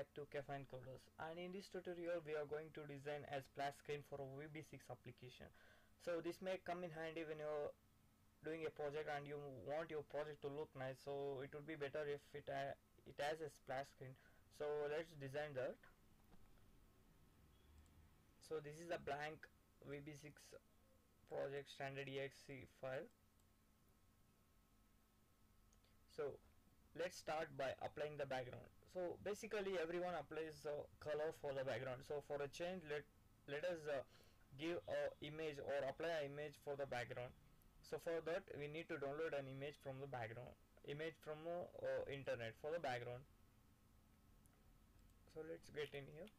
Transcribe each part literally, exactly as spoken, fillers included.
back to Caffeine Coders, and in this tutorial we are going to design a splash screen for a V B six application. So this may come in handy when you're doing a project and you want your project to look nice, so it would be better if it, ha it has a splash screen. So let's design that. So this is a blank V B six project standard E X E file. So let's start by applying the background. So basically everyone applies uh, color for the background. So for a change, let let us uh, give a image or apply an image for the background. So for that we need to download an image from the background, image from uh, uh, internet for the background. So let's get in here.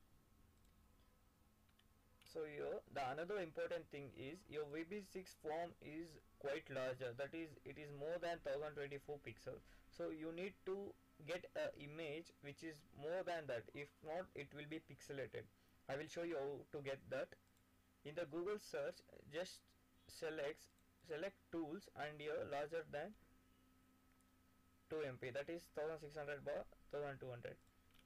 So here the another important thing is your V B six form is quite larger, that is it is more than one thousand twenty-four pixels. So you need to get a image which is more than that, if not it will be pixelated. I will show you how to get that. In the Google search, just select select tools and here larger than two M P, that is one thousand six hundred by one thousand two hundred.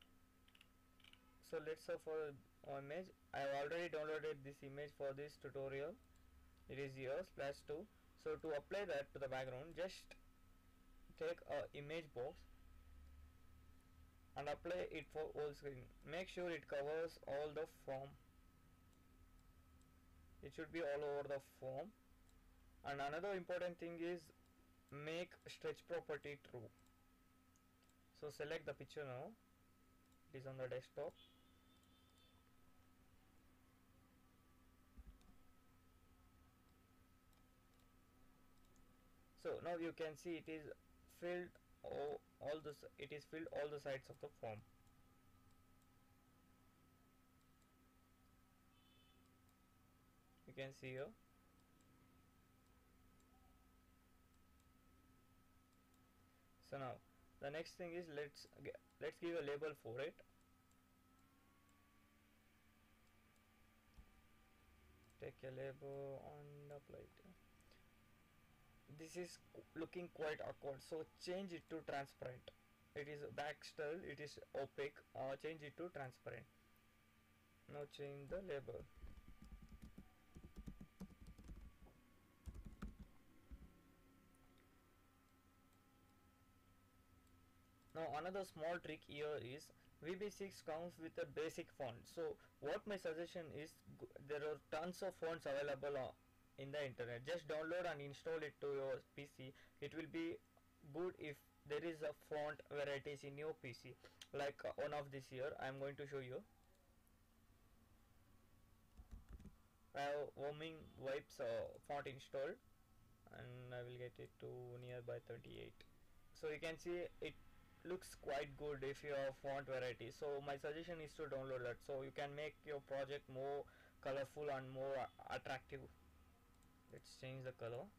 So let's search for image. I have already downloaded this image for this tutorial. It is here, splash two. So to apply that to the background, just take a image box and apply it for whole screen. Make sure it covers all the form. It should be all over the form. And another important thing is make stretch property true. So select the picture now. It is on the desktop. So now you can see it is filled all, all this it is filled all the sides of the form. You can see here. So now the next thing is let's let's give a label for it. Take a label and apply it. This is looking quite awkward, so change it to transparent. It is back style, it is opaque. Uh, change it to transparent. Now change the label. Now another small trick here is V B six comes with a basic font. So what my suggestion is, there are tons of fonts available uh, in the internet. Just download and install it to your P C. It will be good if there is a font varieties in your P C, like uh, one of this here. I am going to show you. I have Warming Wipes uh, font installed, and I will get it to nearby thirty-eight. So you can see it looks quite good if you have font variety. So my suggestion is to download that, so you can make your project more colorful and more uh, attractive. Let's change the color.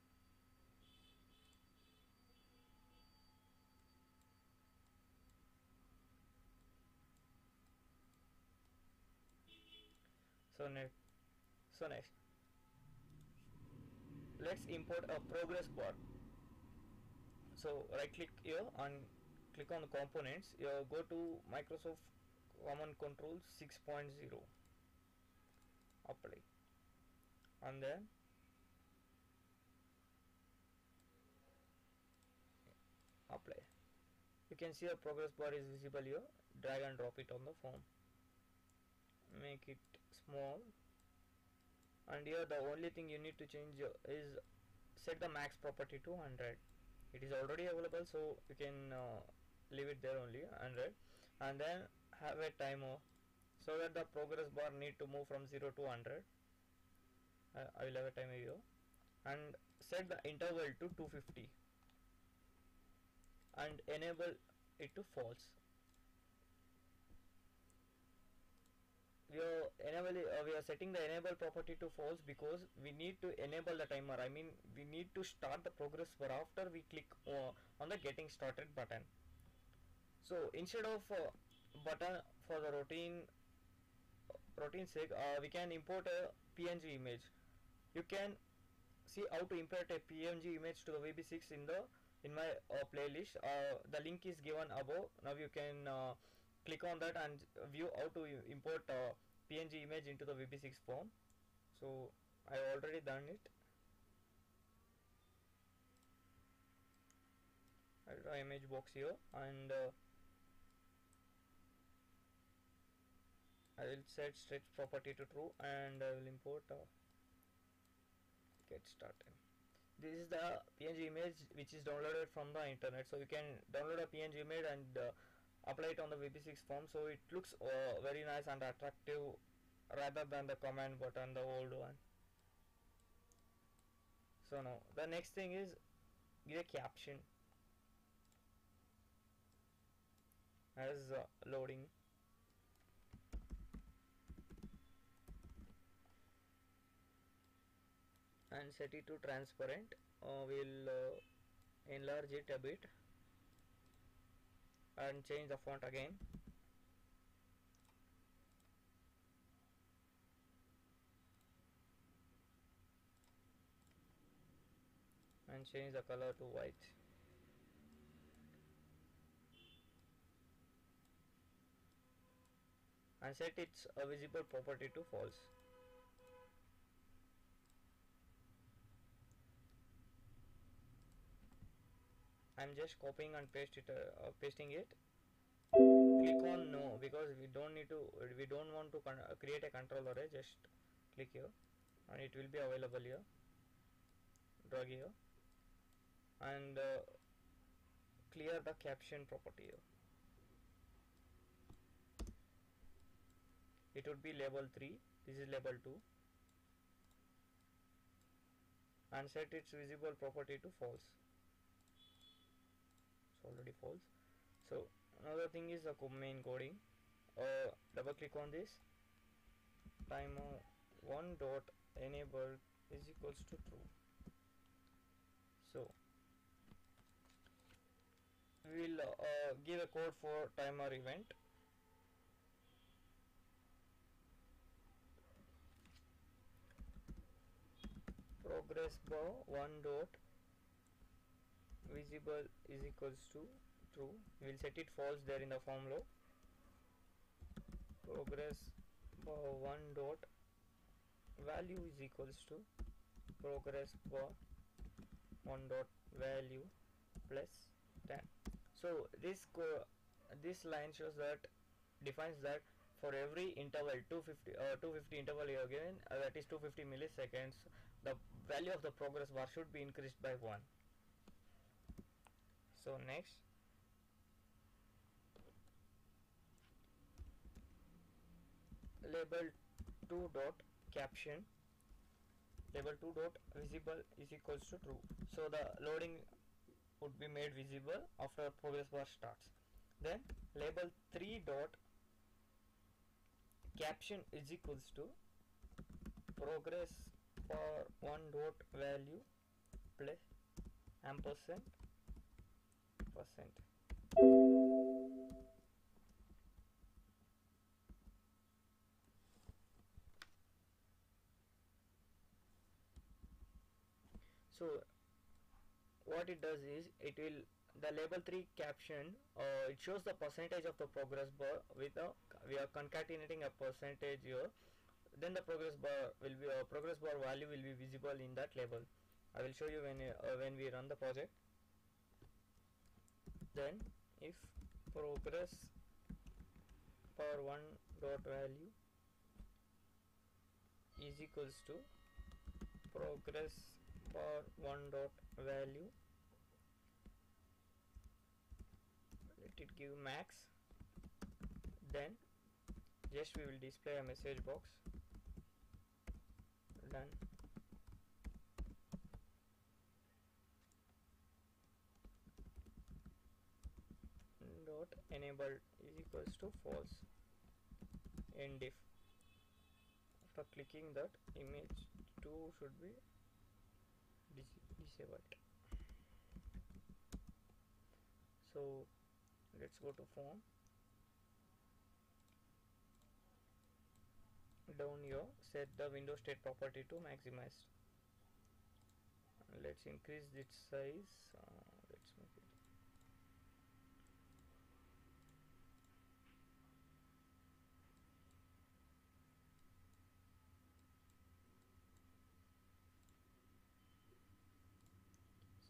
So next, so next, let's import a progress bar. So right click here and click on the components. Here go to Microsoft Common Control six point zero. Apply, and then apply. You can see a progress bar is visible here. Drag and drop it on the form. Make it small, and here the only thing you need to change is set the max property to one hundred. It is already available, so you can uh, leave it there only one hundred, and then have a timer so that the progress bar need to move from zero to one hundred. uh, I will have a timer here, and set the interval to two hundred fifty and enable it to false. We are enable uh, we are setting the enable property to false because we need to enable the timer. I mean we need to start the progress bar after we click uh, on the getting started button. So instead of uh, button for the routine uh, routine sake, uh, we can import a P N G image. You can see how to import a P N G image to the V B six in the in my uh, playlist. Uh, the link is given above. Now you can uh, click on that and view how to import uh, P N G image into the V B six form. So I already done it. I'll draw image box here, and uh, I will set stretch property to true, and I will import uh, get started. This is the P N G image which is downloaded from the internet. So you can download a P N G image and uh, apply it on the V B six form, so it looks uh, very nice and attractive rather than the command button, the old one. So now the next thing is give a caption as uh, loading. And set it to transparent. Uh, we'll uh, enlarge it a bit and change the font again. And change the color to white. And set its uh, visible property to false. I'm just copying and paste it, uh, uh, pasting it. Click on no, because we don't need to, we don't want to con uh, create a control array. Just click here and it will be available here. Drag here and uh, clear the caption property here. It would be label three, this is label two, and set its visible property to false. It's already false. So another thing is the main coding. Uh, double click on this. Timer one dot enable is equals to true. So we will uh, give a code for timer event. Progress bar one dot visible is equals to true. We will set it false there in the form low. Progress bar one dot value is equals to progress bar one dot value plus ten. So this co this line shows that defines that for every interval two fifty uh, two fifty interval you are given, uh, that is two hundred fifty milliseconds, the value of the progress bar should be increased by one. So next, label two dot caption, label two dot visible is equals to true. So the loading would be made visible after progress bar starts. Then label three dot caption is equals to progress bar one dot value plus ampersand percent. So what it does is it will the label three caption uh, it shows the percentage of the progress bar with a we are concatenating a percentage here. Then the progress bar will be uh, progress bar value will be visible in that label. I will show you when uh, when we run the project. Then if progress bar one dot value is equals to progress bar one dot value, let it give max, then just we will display a message box. Done. Dot enabled is equals to false. End if. After clicking that, image two should be dis disabled. So let's go to form. Down here, set the window state property to maximize. Let's increase its size. Uh, let's make it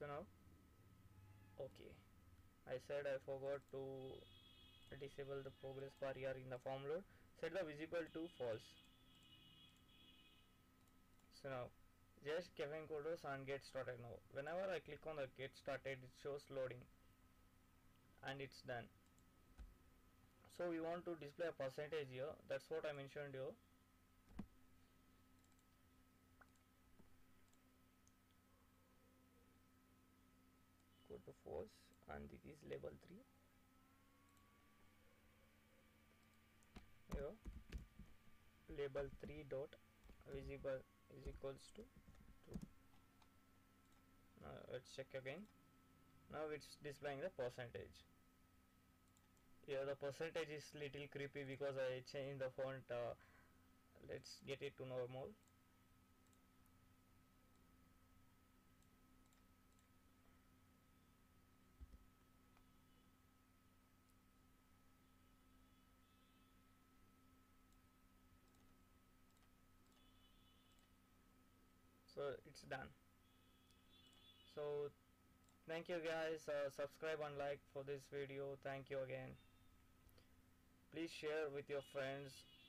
So now, okay, I said I forgot to disable the progress bar here in the form load. Set the visible to false. So now just Kevin Kodos and get started now. Whenever I click on the get started, it shows loading and it's done. So we want to display a percentage here. That's what I mentioned here. Go to false and it is level three. Here label three dot visible is equals to true. Now let's check again. Now it's displaying the percentage. Here the percentage is little creepy because I changed the font. Uh, let's get it to normal. So it's done. So thank you guys, uh, subscribe and like for this video. Thank you again. Please share with your friends